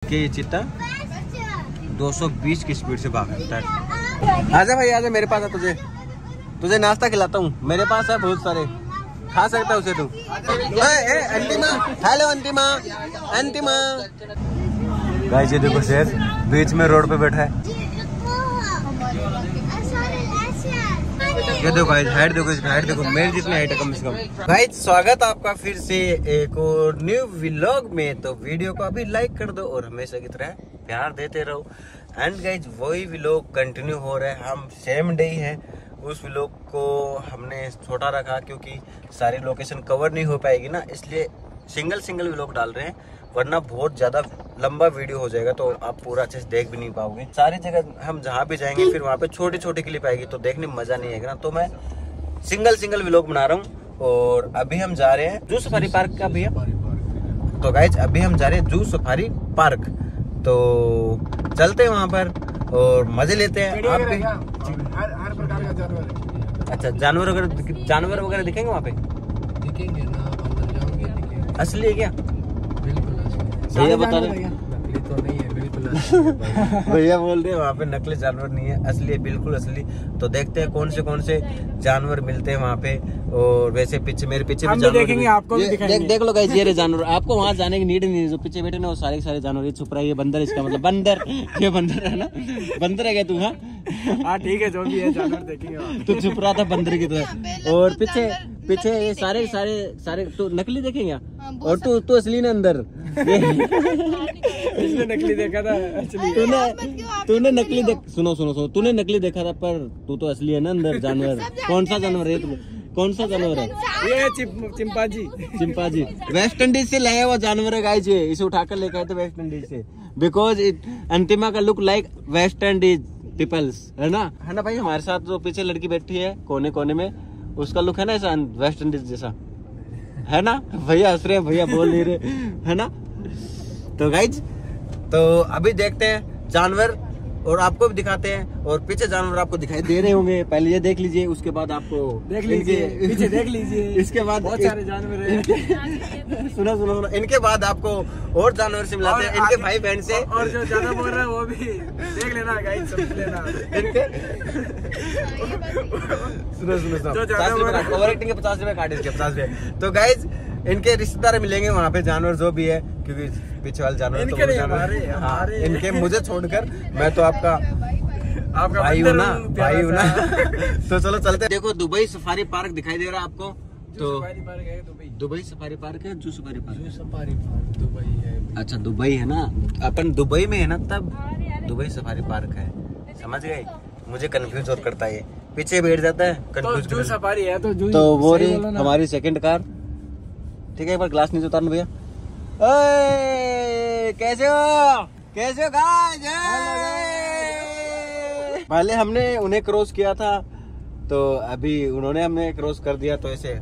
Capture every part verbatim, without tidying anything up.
देखिए ये चीता दो सौ बीस की स्पीड से भागता है। आजा भाई आजा, मेरे पास है, तुझे तुझे नाश्ता खिलाता हूँ, मेरे पास है बहुत सारे, खा सकता है उसे तू। अंतिमा, हेलो अंतिमा, अंतिमा। गाइस ये देखो शेर बीच में रोड पे बैठा है। ये देखो गाइस हाइट देखो, इसका हाइट देखो, मेरे जितनी हाइट है कम से कम। गाइस स्वागत आपका फिर से एक और न्यू व्लॉग में। तो वीडियो को अभी लाइक कर दो और हमेशा की तरह प्यार देते रहो। एंड गाइस वही व्लॉग कंटिन्यू हो रहा है, हम सेम डे है। उस व्लॉग को हमने छोटा रखा क्योंकि सारी लोकेशन कवर नहीं हो पाएगी ना, इसलिए सिंगल सिंगल व्लॉग डाल रहे हैं, वरना बहुत ज्यादा लंबा वीडियो हो जाएगा तो आप पूरा अच्छे से देख भी नहीं पाओगे। सारी जगह हम जहाँ भी जाएंगे फिर वहाँ पे छोटी छोटी क्लिप आएगी तो देखने में मजा नहीं आएगा ना, तो मैं सिंगल सिंगल व्लॉग बना रहा हूँ। और अभी हम जा रहे हैं जू सफारी पार्क का भैया। तो गाइज अभी हम जा रहे हैं जू सफारी पार्क, तो चलते हैं वहाँ पर और मजे लेते हैं। आप भी हर हर प्रकार का जानवर। अच्छा जानवर वगैरह जानवर वगैरह दिखेंगे वहाँ पे? दिखेंगे ना, अंदर जाओगे दिखेंगे। असली है क्या? बिल्कुल असली। भैया बता रहे नकली तो नहीं है, बिल्कुल असली। भैया बोल रहे हैं वहाँ पे नकली जानवर नहीं है, असली है, बिल्कुल असली। तो देखते हैं कौन से कौन से जानवर मिलते हैं वहाँ पे। और वैसे पीछे मेरे पीछे भी जानवर देखेंगे, आपको भी दिखाएंगे। देख देख लो गाइस ये जानवर, आपको वहाँ जाने की नीड नहीं है। जो पीछे बैठे ना वो सारे सारे जानवर, ये छुप रहा है, ये बंदर, इसका मतलब बंदर, ये बंदर है ना, बंदर है क्या तू? हाँ हाँ ठीक है, जो भी है जानवर देखेंगे। तू छुप रहा था बंदर की तरह। और पीछे पीछे ये सारे सारे सारे तो नकली देखेंगे और तू तू असली ना अंदर। इसने नकली देखा था, तूने तूने नकली देख सुनो सुनो सुनो तूने नकली देखा था पर तू तो असली है ना अंदर जानवर। कौन सा जानवर है तू? कौन सा जानवर है? ये चिंपांजी। चिंपांजी वेस्ट इंडीज से लाया हुआ जानवर है गाइस, ये इसे उठाकर लेकर आए थे वेस्ट इंडीज से, बिकॉज इट अंतिमा का look like West Indies peoples, है ना है ना भाई। हमारे साथ जो पीछे लड़की बैठी है कोने कोने में, उसका लुक है ना ऐसा वेस्ट इंडीज जैसा, है ना? भैया हंस रहे हैं, भैया बोल नहीं रहे, है ना? तो गाइज तो अभी देखते हैं जानवर और आपको भी दिखाते हैं। और पीछे जानवर आपको दिखाई दे रहे होंगे, पहले ये देख लीजिए, उसके बाद आपको देख लीजिए, पीछे देख लीजिए, इसके बाद बहुत सारे जानवर हैं। सुनो सुनो सुनो इनके बाद आपको और जानवर से मिलाते हैं, इनके भाई बहन से। और जो ज्यादा बोल रहा है वो भी देख लेना गाइस, समझ लेना इनके सुनो सुनो सुनो ओवर एक्टिंग के पचास रुपए काटे, इसके पचास रुपए। तो गाइज इनके रिश्तेदार मिलेंगे वहाँ पे, जानवर जो भी है, क्योंकि पीछे वाले जानवर इनके तो नहीं, जानवर हमारे, हमारे। हाँ, इनके मुझे छोड़कर मैं तो आपका आपका भाई हूँ ना, प्यारा भाई हूँ ना। सा। तो चलो चलते हैं। देखो दुबई सफारी पार्क दिखाई दे रहा है आपको, तो सफारी पार्क है दुबई। दुबई सफारी पार्क है, zoo safari park zoo safari park Dubai है। अच्छा दुबई है ना, अपन दुबई में है ना, तब दुबई सफारी पार्क है, समझ गए? मुझे कंफ्यूज और करता है, पीछे बैठ जाता है कंफ्यूज। तो जू सफारी है तो जू, तो वो सही रही बोलो ना। हमारी सेकंड कार, ठीक है? एक बार ग्लास नीचे उतारना भैया। ओए कैसे हो, कैसे हो गाइस? पहले हमने उन्हें क्रॉस किया था, तो अभी उन्होंने हमें क्रॉस कर दिया, तो ऐसे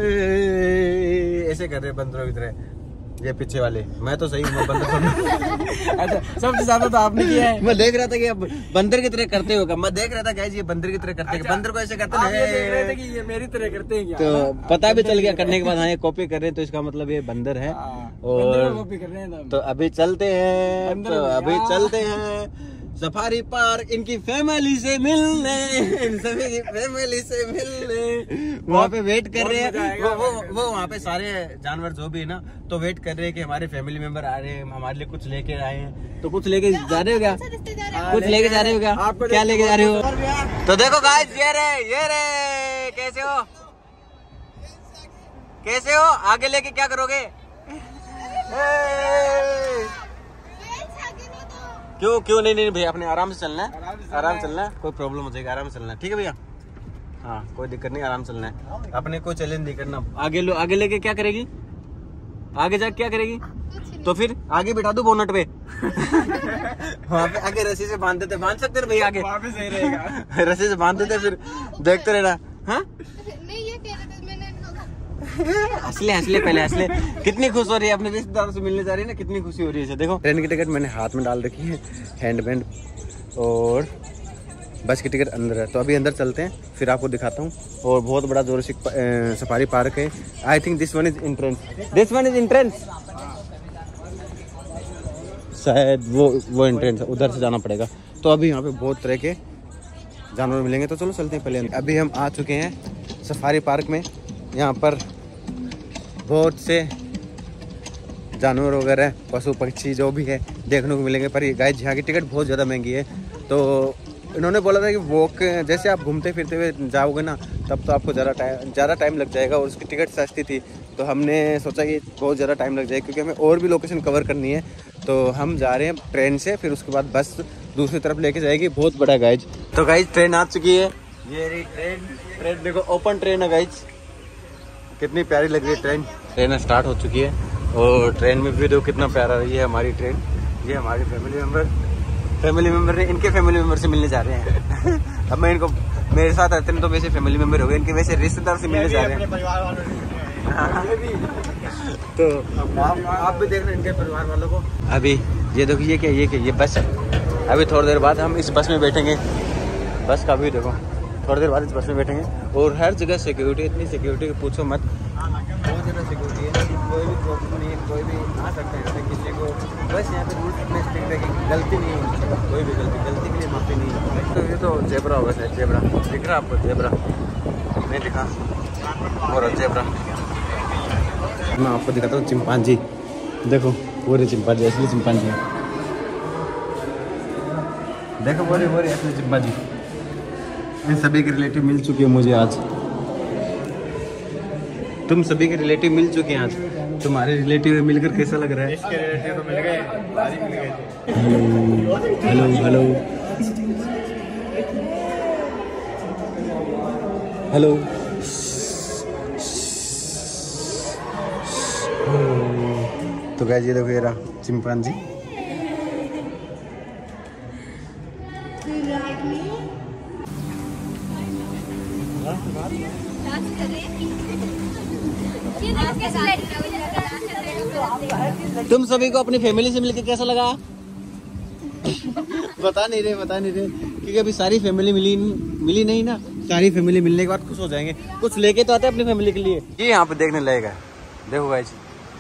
ऐसे कर रहे बंदरों की तरह ये पीछे वाले। मैं तो सही हूँ बंदर। अच्छा सबसे ज्यादा तो आपने किया है। मैं देख रहा था कि अब बंदर की तरह करते होगा, मैं देख रहा था गाइस ये बंदर की तरह करते हैं। अच्छा, बंदर को ऐसे करते आप ये देख रहे थे हैं, कि ये मेरी तरह करते हैं क्या? तो पता भी चल गया करने के बाद, हाँ ये कॉपी कर रहे हैं तो इसका मतलब ये बंदर है। बंदर और को कॉपी कर रहे हैं हम। तो अभी चलते हैं, बंदर तो हो अभी गया। चलते हैं सफारी पार्क इनकी फैमिली से मिलने, इन सभी की फैमिली से मिलने। वहाँ पे वेट कर रहे हैं वो वो वो वहाँ पे सारे जानवर जो भी है ना, तो वेट कर रहे हैं कि हमारे फैमिली मेंबर आ रहे हैं, हमारे लिए कुछ लेके आए हैं। तो कुछ लेके जा रहे हो क्या? कुछ लेके जा रहे हो क्या? आपको क्या लेके जा रहे हो? तो देखो गाइस ये रे ये रे, कैसे हो कैसे हो? आगे लेके क्या करोगे? क्यों क्यों नहीं नहीं भैया, अपने आराम से चलना है, आराम से चलना है, कोई प्रॉब्लम हो जाएगी, आराम से चलना है, ठीक है भैया? हाँ कोई दिक्कत नहीं, आराम से चलना है, अपने कोई चैलेंज नहीं करना। आगे लो, आगे लेके क्या करेगी? आगे जाके क्या करेगी? तो फिर आगे बिठा दो बोनट पे। वहाँ पे आगे रस्सी से बांध देते, बांध सकते भैया आगे, वहाँ पे सही रहेगा। रस्सी से बांध देते, फिर देखते रहना। हाँ हंसले हंसले पहले हंसले। कितनी खुश हो रही है, अपने रिश्तेदारों से मिलने जा रही है ना, कितनी खुशी हो रही है। देखो ट्रेन की टिकट मैंने हाथ में डाल रखी है, हैंड बैंड, और बस की टिकट अंदर है। तो अभी अंदर चलते हैं, फिर आपको दिखाता हूँ। और बहुत बड़ा जोरासिक सफारी पार्क है। I think this one is entrance, this one is entrance. शायद वो वो ट्रेन से उधर से जाना पड़ेगा। तो अभी यहाँ पे बहुत तरह के जानवर मिलेंगे, तो चलो चलते हैं पहले। अभी हम आ चुके हैं सफारी पार्क में। यहाँ पर बहुत से जानवर वगैरह पशु पक्षी जो भी है देखने को मिलेंगे। पर ये गाइस यहाँ की टिकट बहुत ज़्यादा महंगी है। तो इन्होंने बोला था कि वॉक जैसे आप घूमते फिरते हुए जाओगे ना तब तो आपको ज़्यादा टाइम ज़्यादा टाइम लग जाएगा, और उसकी टिकट सस्ती थी। तो हमने सोचा कि बहुत ज़्यादा टाइम लग जाएगा क्योंकि हमें और भी लोकेशन कवर करनी है। तो हम जा रहे हैं ट्रेन से, फिर उसके बाद बस दूसरी तरफ लेके जाएगी। बहुत बड़ा गाइज। तो गाइज ट्रेन आ चुकी है, ये रही ट्रेन। ट्रेन देखो ओपन ट्रेन है गाइज, कितनी प्यारी लग रही है ट्रेन। ट्रेन स्टार्ट हो चुकी है और ट्रेन में भी देखो कितना प्यारा रही है हमारी ट्रेन। ये हमारे फैमिली मेम्बर फैमिली मेम्बर ने इनके फैमिली मेम्बर से मिलने जा रहे हैं। अब मैं इनको मेरे साथ रहते हैं तो वैसे फैमिली मेम्बर हो गए, इनके वैसे रिश्तेदार से मिलने जा रहे हैं। तो आप, आप भी देख रहे हैं इनके परिवार वालों को। अभी ये देखो ये क्या ये क्या ये बस है। अभी थोड़ी देर बाद हम इस बस में बैठेंगे। बस का भी देखो, थोड़ी देर बाद इस बस में बैठेंगे। और हर जगह सिक्योरिटी, इतनी सिक्योरिटी पूछो मत, बहुत ज़्यादा सिक्योरिटी है। कोई भी प्रॉब्लम नहीं है, कोई भी आ सकता है किसी को। बस यहाँ पे रूल्स इतने स्ट्रिक्ट है कि गलती नहीं होनी चाहिए, कोई भी गलती गलती के लिए माफ़ी नहीं है। तो ये तो जेब्रा होगा शायद, जेब्रा दिख रहा आपको? जेब्रा नहीं दिखा, और जेब्रा मैं आपको दिखाता हूँ। चिंपांजी देखो, पूरे चिंपांजी, असली चिंपांजी देखो, बोरे बोरे असली चिंपांजी। इन सभी के रिलेटिव मिल चुके हैं मुझे आज। तुम सभी के रिलेटिव मिल चुके हैं आज। तुम्हारे रिलेटिव मिलकर कैसा लग रहा है? इसके रिलेटिव तो मिल गए, बारी मिल गए। Hello hello hello. तो गाइस ये देखो, ये रहा चिंपांजी। तुम सभी को अपनी फैमिली से मिलकर कैसा लगा? बता नहीं रहे बता नहीं रहे क्योंकि अभी सारी फैमिली मिली मिली नहीं ना। सारी फैमिली मिलने के बाद खुश हो जाएंगे, कुछ लेके तो आते हैं अपनी फैमिली के लिए। ये यहाँ पे देखने लगेगा, देखो गाइस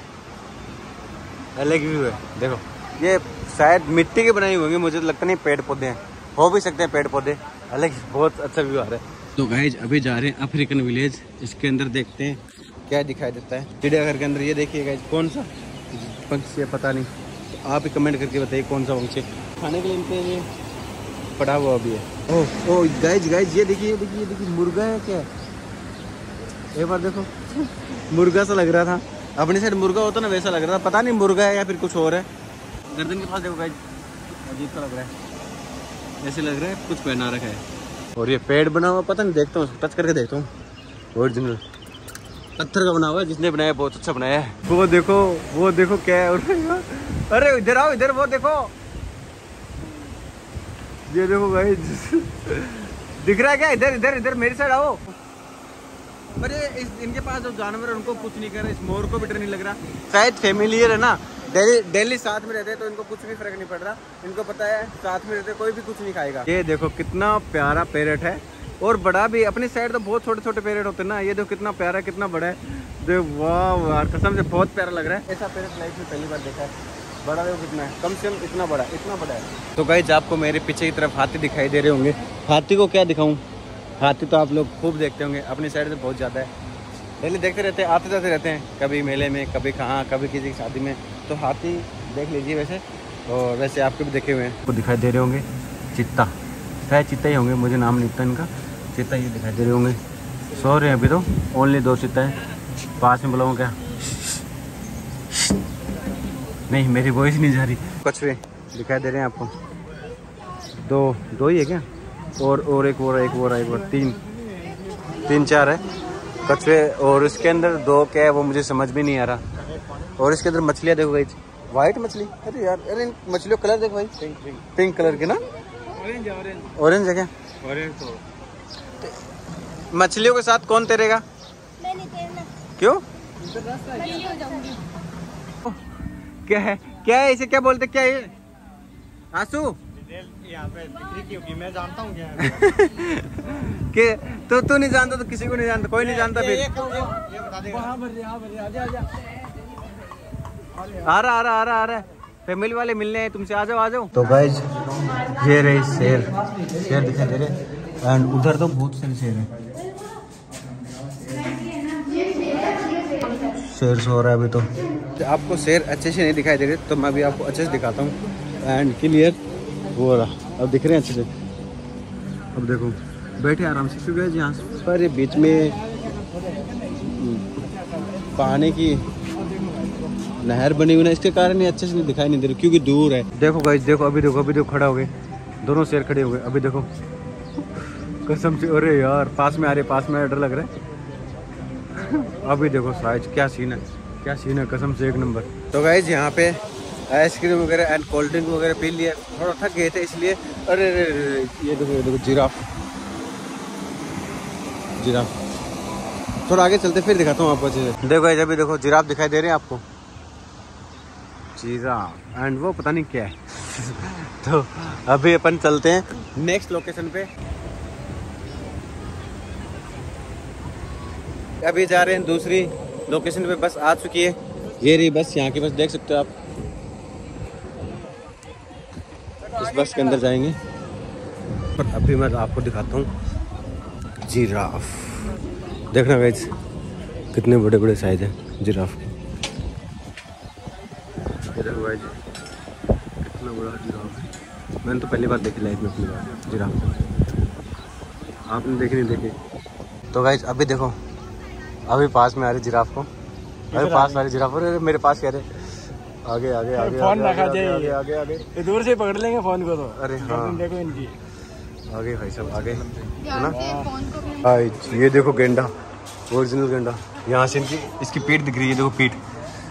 अलग व्यू है। देखो ये शायद मिट्टी के बनाई होंगे, मुझे तो लगता नहीं पेड़ पौधे हैं, हो भी सकते हैं पेड़ पौधे। अलग बहुत अच्छा व्यू आ रहा है। तो गाइस अभी जा रहे हैं अफ्रीकन विलेज, इसके अंदर देखते हैं क्या दिखाई देता है चिड़ियाघर के अंदर। ये देखिए गाइस कौन सा पंछी है पता नहीं, तो आप ही कमेंट करके बताइए कौन सा पंछी। खाने के लिए इनके ये पड़ा हुआ अभी है। ओह ओह गाइस गाइस ये देखिए ये देखिए ये देखिए मुर्गा है क्या? एक बार देखो मुर्गा सा लग रहा था, अपनी साइड मुर्गा होता ना वैसा लग रहा था, पता नहीं मुर्गा है या फिर कुछ और है। गर्दन के पास देखो गाइस, अजीब सा लग रहा है, ऐसे लग रहा है कुछ पहना रखा है। और ये पेड़ बना हुआ पता नहीं, देखता हूँ टच करके देखता हूँ। ओरिजिनल पत्थर का बना हुआ है, जिसने बनाया बहुत अच्छा बनाया है। वो देखो वो देखो क्या है। अरे इधर आओ इधर, वो देखो ये देखो गाइस दिख रहा है क्या? इधर इधर इधर मेरी साइड आओ। पर ये इस इनके पास जो जानवर है उनको कुछ नहीं कर रहा, इस मोर को भी डर नहीं लग रहा। शायद फैमिलियर है ना, डेली डेली साथ में रहते हैं तो इनको कुछ भी फर्क नहीं पड़ रहा। इनको पता है साथ में रहते कोई भी कुछ नहीं खाएगा। ये देखो कितना प्यारा पैरेट है, और बड़ा भी। अपनी साइड तो बहुत छोटे छोटे पैरेट होते हैं ना, ये देखो कितना प्यारा कितना बड़ा है। देखो वाह यार कसम से बहुत प्यारा लग रहा है। ऐसा पैरेट लाइफ में पहली बार देखा है। बड़ा देखो कितना है, कम से कम इतना बड़ा इतना बड़ा है। तो गाइस आपको मेरे पीछे की तरफ हाथी दिखाई दे रहे होंगे। हाथी को क्या दिखाऊं? हाथी तो आप लोग खूब देखते होंगे, अपनी साइड से बहुत ज़्यादा है, डेली देखते रहते हैं, आते जाते रहते हैं, कभी मेले में कभी कहाँ कभी किसी की शादी में। तो हाथी देख लीजिए वैसे, और वैसे आपके भी देखे हुए हैं। आपको दिखाई दे रहे होंगे चित्ता, शायद चित्ता ही होंगे, मुझे नाम नहीं पता इनका। चित्ता ये दिखाई दे रहे होंगे, सो रहे हैं अभी तो। ओनली दो चित्ता है, पास में बुलाऊँ क्या? नहीं मेरी वॉइस नहीं जा रही। कछुए दिखाई दे रहे हैं आपको, दो दो ही है क्या? और और एक और एक और एक और तीन तीन चार है कछुए, और इसके अंदर दो क्या है वो मुझे समझ भी नहीं आ रहा। और इसके अंदर मछलियाँ देखो भाई, वाइट मछली। अरे यार अरे इन मछलियों कलर देखो भाई, पिंक पिंक पिंक कलर के ना, ऑरेंज ऑरेंज ऑरेंज है क्या? ऑरेंज। तो मछलियों के साथ कौन तैरेगा? मैं नहीं तैरना। क्यों? क्या है क्या है इसे क्या बोलते क्या है? आंसू यहाँ पे क्योंकि मैं जानता हूँ क्या है। कि तो तू नहीं जानता तो किसी को नहीं जानता, कोई नहीं जानता। फिर आ रहा आ रहा आ रहा आ रहा आ रहा। फैमिली वाले मिलने हैं तुमसे, आ जाओ आ जाओ। तो गाइज ये रहे शेर, शेर दिखाई दे रहे एंड उधर तो बहुत सारे शेर हैं। शेर सो रहा है अभी। तो आपको शेर अच्छे से नहीं दिखाई दे रहे तो मैं भी आपको अच्छे से दिखाता हूँ एंड क्लियर हो रहा। अब दिख रहे हैं अच्छे से। अब देखो बैठे आराम से, क्योंकि यहाँ पर ये बीच में पानी की नहर बनी हुई है, इसके कारण ये अच्छे से नहीं दिखाई नहीं दे रही क्योंकि दूर है। देखो गाइस देखो, अभी देखो अभी देखो खड़ा हो गए, दोनों शेर खड़े हो गए। अभी देखो कसम से, अरे यार पास में आ रहे, पास में डर लग रहा है। अभी देखो साइज क्या सीन है, क्या सीन है, कसम से एक नंबर। तो गाइस यहाँ पे आइसक्रीम वगैरह एंड कोल्ड ड्रिंक वगैरह पी लिया, थोड़ा थक गए थे इसलिए। अरे ये देखो ये देखो जिराफ, जिराफ। थोड़ा आगे चलते फिर दिखाता हूँ आपको चीजें। देखो गाइस अभी देखो जिराफ दिखाई दे रहे हैं आपको, जिराफ एंड वो पता नहीं क्या है। तो अभी अपन चलते हैं नेक्स्ट लोकेशन पे। अभी जा रहे हैं दूसरी लोकेशन पे, बस आ चुकी है, ये रही बस, यहाँ की बस देख सकते हो आप। इस बस के अंदर जाएंगे और अभी मैं आपको दिखाता हूँ जिराफ। देखना गाइस कितने बड़े बड़े साइज हैं जिराफ के। देखो गाइस कितना बड़ा जिराफ है, मैंने तो पहली बार देखी लाइफ में अपनी बार जिराफ। आपने देखी नहीं देखी? तो गाइस अभी देखो, अभी पास में आ रही जिराफ को, अभी पास आ रही जिराफ, और मेरे पास कह रहे आगे आगे आगे फोन आगे, रखा आगे, जाए आगे आगे आगे ये दूर से पकड़ लेंगे फोन को तो। अरे हाँ देखो इनकी आगे भाई सब आगे है ना। ये देखो गेंडा, ओरिजिनल गेंडा। यहाँ से इनकी इसकी पीठ दिख रही है, देखो पीठ।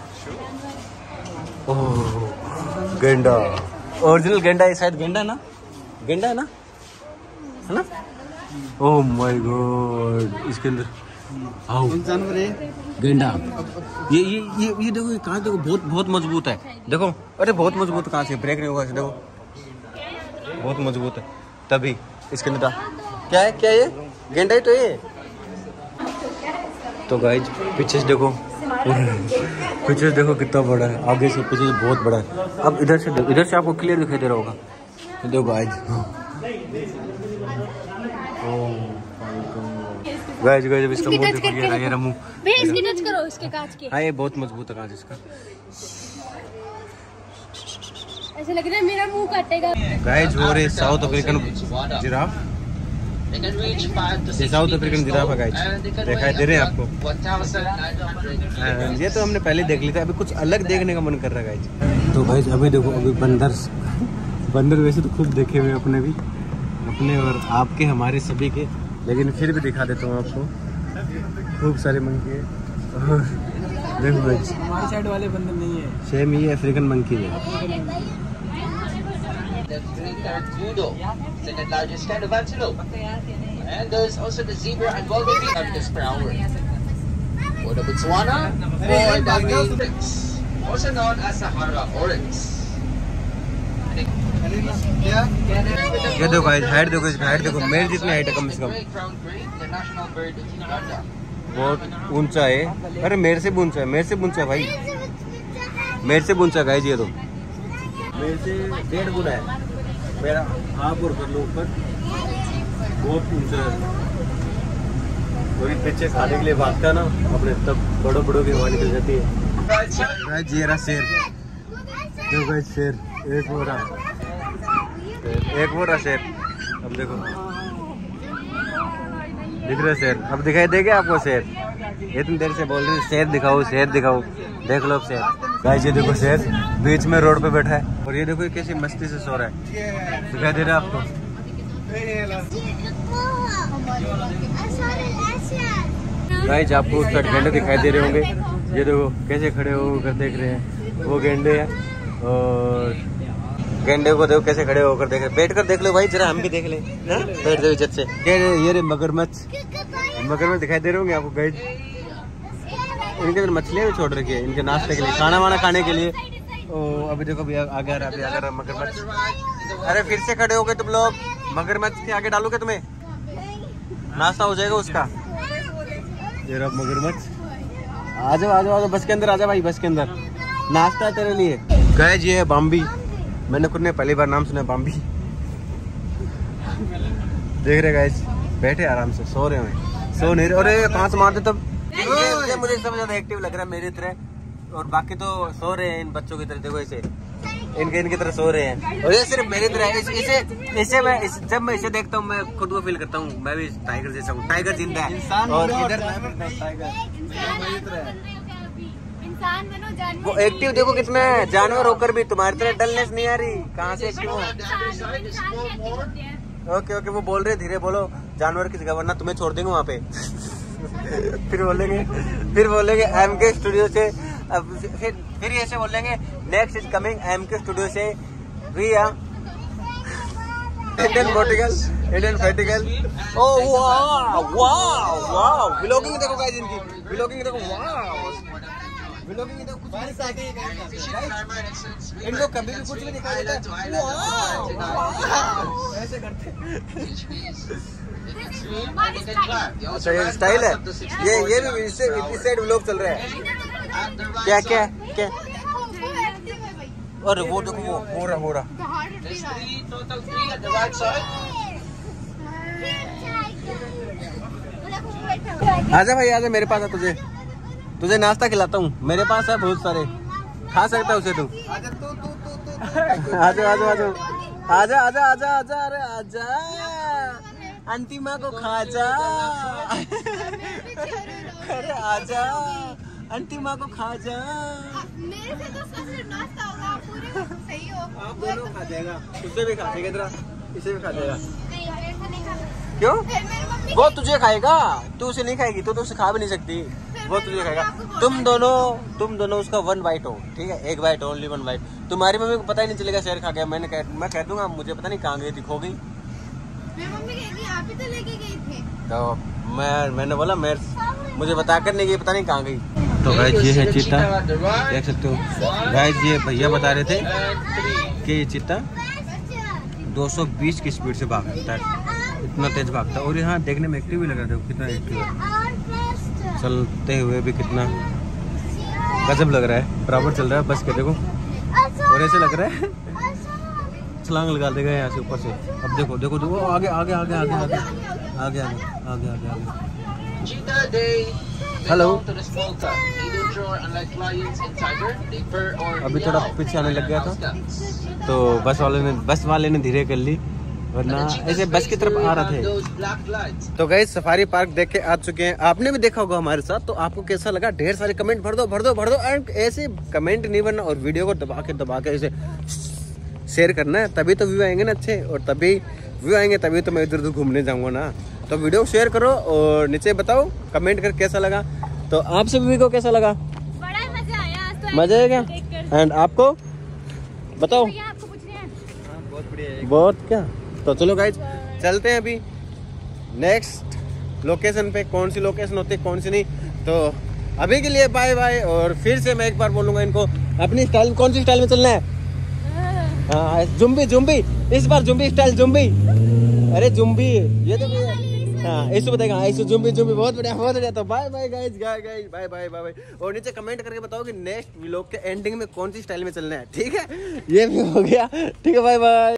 ओह गेंडा, ओरिजिनल गेंडा है शायद, गेंडा ना, गेंडा है ना, है ना। ओह माय गॉड, इसके अंदर आओ जानवर है गेंडा। ये ये ये ये देखो ये कांच देखो, बहुत बहुत मजबूत है। देखो अरे बहुत मजबूत कांच है, ब्रेक नहीं होगा इसे, देखो बहुत मजबूत है। तभी इसके अंदर क्या है, क्या ये गेंडा ही तो ये। तो गाइज पीछे से देखो, पीछे से देखो कितना बड़ा है, आगे से पीछे से बहुत बड़ा है। अब इधर से इधर से आपको क्लियर दिखाई दे रहा होगा। तो देखो गाइज गाइज गाइज इसका मुंह देखो, ये रहा, ये रहा मुंह। भैया इसकी टच करो, इसके कांच के। हाँ ये बहुत मजबूत है कांच इसका। ऐसे लग रहा है मेरा मुंह काटेगा। गाइज हो रहे साउथ अफ्रीकन जिराफ, ये साउथ अफ्रीकन जिराफ है गाइज, दिखाई दे रहे हैं आपको। ये तो हमने पहले देख लिया था, अभी कुछ अलग देखने का मन कर रहा है गाइज। तो गाइज अभी देखो, अभी बंदर, बंदर वैसे तो खूब देखे हुए अपने भी, अपने और आपके हमारे सभी के, लेकिन फिर भी दिखा देता हूँ आपको, खूब सारे मंकी है। देखो गाइज हमारी साइड वाले बंदर नहीं है, सेम ही अफ्रीकन मंकी है। The three-tailed kudu, second largest kind of antelope. And there's also the zebra and wallaby kilometers per hour. For the Botswana, or the oryx, also known as Sahara oryx. ये देखो guys height देखो, इसकी height देखो, मेरे जितनी height है कम से कम। Crown crane, the national bird of Uganda. बहुत ऊंचा है, अरे मेरे से भी ऊंचा है, मेरे से भी ऊंचा है भाई, मेरे से भी ऊंचा है गाइस। ये तो मेरे से डेढ़ गुना है, मेरा हाफ और कर लो ऊपर, बहुत ऊंचा है। और पीछे खाने के लिए भागता ना अपने, तब बड़ों बड़ों की हवा निकल जाती है। ये रहा शेर, देखो गाइस शेर, एक वो रहा, एक वो रहा शेर। अब देखो दिख रहा शेर, अब दिखाई देगा आपको शेर। इतनी देर से बोल रही शेर दिखाओ शेर दिखाओ, देख लो शेर। गाइस ये देखो शेर बीच में रोड पे बैठा है, और ये देखो ये कैसी मस्ती से सो रहा है, दिखाई दे रहा है आपको। गाइस आपको उसका गेंडे दिखाई दे रहे होंगे, ये देखो कैसे खड़े होकर देख रहे हैं, वो गेंडे हैं। और गेंडे को देखो कैसे खड़े होकर देख रहे हैं, बैठ कर देख लो भाई, जरा हम भी देख ले, बैठ जाओ इज्जत से। ये रे मगरमच्छ, मगरमच्छ दिखाई दे रहे होंगे आपको गाइस। इनके अंदर मछलियाँ भी छोड़ रखी है इनके नाश्ते के लिए, खाना वाना खाने के लिए। ओ अभी देखो अभी आगे आ रहा है, आगे मगरमच्छ। अरे फिर से खड़े हो गए तुम लोग, मगरमच्छ के आगे डालोगे तुम्हें, नाश्ता हो जाएगा उसका। ये रहा मगरमच्छ, आ जाओ आ जाओ आ जाओ बस के अंदर, आ जाओ भाई बस के अंदर, नाश्ता तेरे लिए। गाइस ये है बॉम्बी, मैंने खुद ने पहली बार नाम सुना बॉम्बी। देख रहे गाइस, बैठे आराम से, सो रहे हैं, सो नहीं रहे। अरे कहाँ से मारते तब। ये मुझे सबसे ज्यादा एक्टिव लग रहा है मेरी तरह, और बाकी तो सो रहे हैं इन बच्चों की तरह। देखो इसे, इनके इनकी तरह सो रहे हैं, और ये सिर्फ मेरी तरह। इस, इसे इसे मैं इस, जब मैं इसे देखता हूँ मैं खुद को फील करता हूँ मैं भी टाइगर जैसा हूँ। टाइगर जिंदा है और इधर इंसान बनो जानवर। वो एक्टिव देखो कितना है, जानवर होकर भी तुम्हारी तरह डलनेस नहीं आ रही। कहाँ से एक्टिव हो? ओके ओके, वो बोल रहे धीरे बोलो, जानवर की जगह, वरना तुम्हें छोड़ देंगे वहाँ पे। फिर बोलेंगे फिर बोलेंगे एम के स्टूडियो से, अब फिर फिर ऐसे बोलेंगे next is coming M K studio से we are Indian vertical, Indian vertical. Oh वाह वाह वाह, व्लॉगिंग देखो गाइस इनकी, व्लॉगिंग देखो, वाह व्लॉगिंग देखो, कुछ नहीं कहते इनको, कभी भी कुछ भी दिखाई देता है, ऐसे करते। अच्छा ये स्टाइल है, ये ये भी इससे इस साइड व्लॉग चल रहा है। क्या क्या क्या, और वो देखो वो हो रहा हो रहा। आजा भाई आजा, मेरे पास है, तुझे तुझे नाश्ता खिलाता हूँ, मेरे पास है बहुत सारे, खा सकता है उसे तू। आजा आजा आजा आजा आजा आजा आजा, अरे आजा अंतिमा को खा जा। अरे आजा अंतिमा को खा जा। मेरे से तो सिर्फ नाश्ता होगा, आप पूरे सही हो। आप दोनों खा जाएगा, उसे भी खा जाएगा, इधर इसे भी खा जाएगा। नहीं ऐसा नहीं खाना। क्यों? फिर मेरी मम्मी वो तुझे खाएगा, तू उसे नहीं खाएगी, तो तू उसे खा भी नहीं सकती, वो तुझे खाएगा। तुम दोनों तुम दोनों उसका वन बाइट हो, ठीक है, एक बाइट, ओनली वन बाइट। तुम्हारी मम्मी को पता ही नहीं चलेगा शेर खा गया। मैंने कह, मैं कह दूंगा मुझे पता नहीं कहाँ गई थी, खो गई। मेरी मम्मी कहती है आप ही तो लेके गई थी। तो मैं मैंने बोला मैं मुझे बता कर नहीं गई, पता नहीं कहाँ गई। तो गाइस ये है चीता, देख सकते हो गाइस, ये भैया बता रहे थे कि ये चीता दो सौ बीस की स्पीड से भागता है, इतना तेज भागता है। और यहाँ देखने में एक्टिव भी लग रहा है, कितना एक्टिव है, चलते हुए भी कितना गजब लग रहा है, बराबर चल रहा है बस के, देखो। और ऐसे लग रहा है छलांग लगा देगा यहाँ से ऊपर से। अब देखो देखो देखो आगे आगे आगे आगे आगे आगे आगे आगे आगे आगे। हेलो, अभी थोड़ा पीछे आने लग गया था, तो बस वाले ने बस वाले ने धीरे कर ली, वरना ऐसे बस की तरफ आ रहे थे। तो गाइस सफारी पार्क देख के आ चुके हैं, आपने भी देखा होगा हमारे साथ। तो आपको कैसा लगा? ढेर सारे कमेंट भर दो भर दो भर दो, एंड ऐसे कमेंट नहीं भरना, और वीडियो को दबा के दबा के ऐसे शेयर करना है, तभी तो व्यू आएंगे ना अच्छे, और तभी व्यू आएंगे तभी तो मैं इधर उधर घूमने जाऊंगा ना। तो वीडियो शेयर करो और नीचे बताओ कमेंट कर कैसा लगा। तो आप सभी को कैसा लगा? बड़ा मजा आया आज तो। मजा आया क्या? एंड आपको बताओ। आपको पूछ रहे हैं। बहुत बढ़िया, बहुत क्या। तो चलो गाइज चलते हैं अभी नेक्स्ट लोकेशन पे, कौन सी लोकेशन होती है कौन सी नहीं। तो अभी के लिए बाय बाय, और फिर से मैं एक बार बोलूंगा इनको अपनी स्टाइल, कौन सी स्टाइल में चलना है? हाँ जुम्बी जुम्बी, इस बार जुम्बी स्टाइल जुम्बी, अरे जुम्बी ये तो हाँ ऐसे बताएगा, ऐसे जुम्बी जुम्बी, बहुत बढ़िया बहुत बढ़िया। तो bye bye guys, guys guys bye bye bye bye, और नीचे कमेंट करके बताओ कि नेक्स्ट व्लॉग के एंडिंग में कौन सी स्टाइल में चलना है, ठीक है। ये भी हो गया, ठीक है, बाय बाय।